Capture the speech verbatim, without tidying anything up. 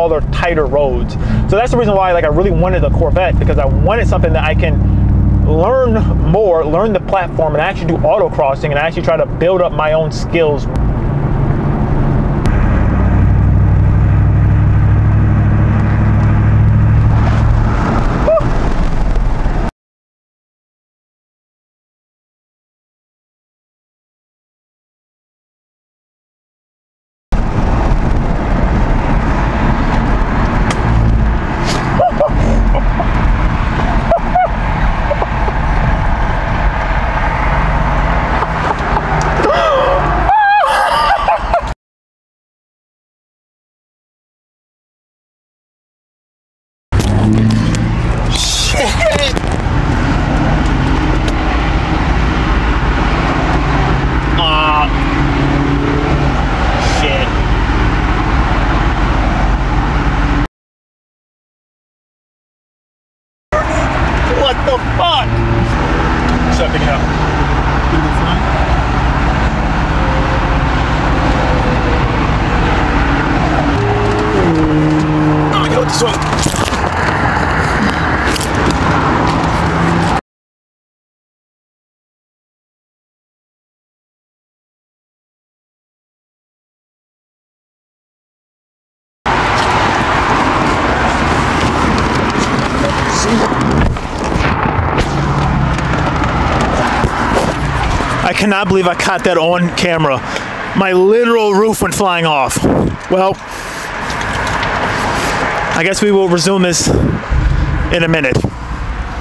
smaller, tighter roads. So that's the reason why like I really wanted a Corvette, because I wanted something that I can learn more, learn the platform, and actually do autocrossing and actually try to build up my own skills. What the fuck? Start picking up. Oh, go this way. I cannot believe I caught that on camera. My literal roof went flying off. Well, I guess we will resume this in a minute.